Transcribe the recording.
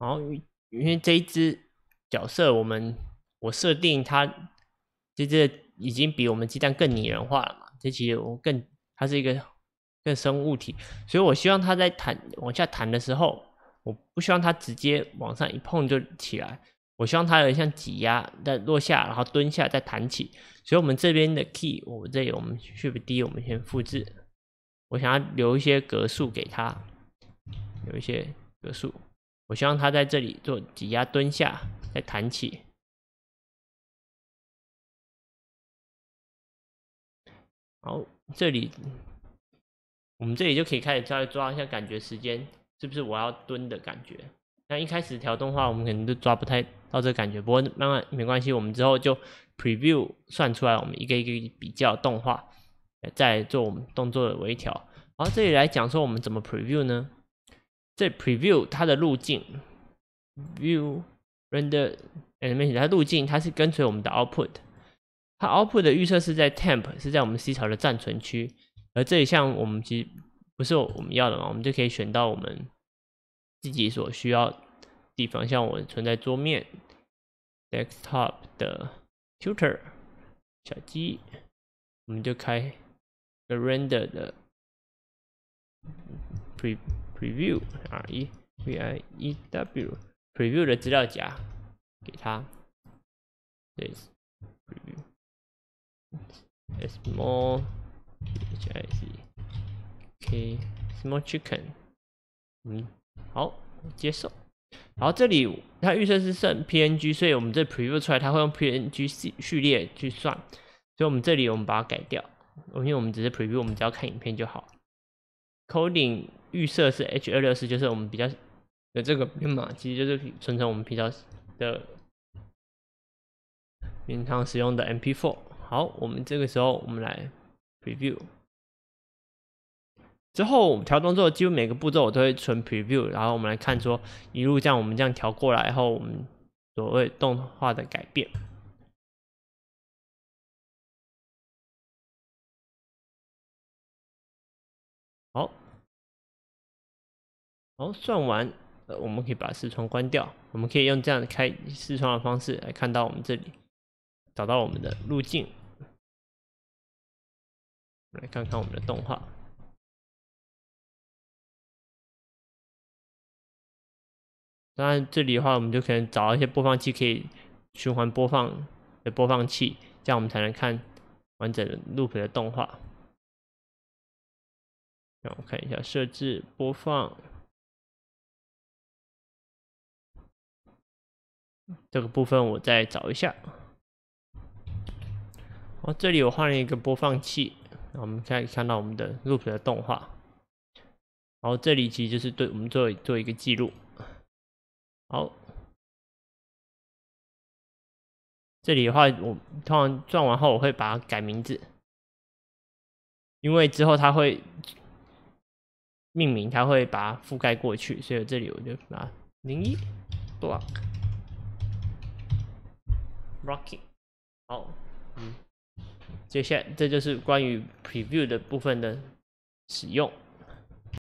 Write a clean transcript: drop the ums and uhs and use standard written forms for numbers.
然后因为这一只角色我设定它这只已经比我们鸡蛋更拟人化了嘛，这其实它是一个更生物体，所以我希望它在往下弹的时候，我不希望它直接往上一碰就起来，我希望它有点像挤压，再落下，然后蹲下再弹起。所以我们这边的 key， 我们 Shift D， 我们先复制，我想要留一些格数给它，留一些格数。我希望它在这里做挤压蹲下，再弹起。好，我们这里就可以开始稍微抓一下感觉时间，是不是我要蹲的感觉？那一开始调动画，我们可能都抓不太到这个感觉，不过慢慢没关系，我们之后就 preview 算出来，我们一个一个比较动画，再做我们动作的微调。然后这里来讲说我们怎么 preview 呢？这 preview 它的路径 view render animation 它路径它是跟随我们的 output， 它 output 的预设是在 temp 是在我们 C 槽的暂存区，而这里像我们其实不是我们要的嘛，我们就可以选到我们自己所需要的地方，像我存在桌面 desktop 的 tutor 小鸡，我们就开个 render 的 preview REVIEW preview 的资料夹给它，对 preview small HIC small chicken， 好，接受。然后这里它预设是剩 PNG， 所以我们这 preview 出来，它会用 PNG 序列去算，所以我们这里我们把它改掉，因为我们只是 preview， 我们只要看影片就好。Coding 预设是 H264， 就是我们比较的这个编码，其实就是存成我们平常使用的 MP4。好，我们这个时候我们来 preview。之后调动作几乎每个步骤我都会存 preview， 然后我们来看说一路我们这样调过来后，我们所谓动画的改变。好，算完，我们可以把视窗关掉。我们可以用这样开视窗的方式来看到我们这里，找到我们的路径。来看看我们的动画。当然，这里的话，我们就可能找一些播放器可以循环播放的播放器，这样我们才能看完整的 loop 的动画。让我看一下设置播放，这个部分我再找一下。这里我换了一个播放器，我们可以看到我们的 loop 的动画。然后这里其实就是对我们做一个记录。好，这里的话，我通常转完后我会把它改名字，因为之后它会命名，它会把它覆盖过去，所以这里我就把01 block rocking。好，接下来这就是关于 preview 的部分的使用。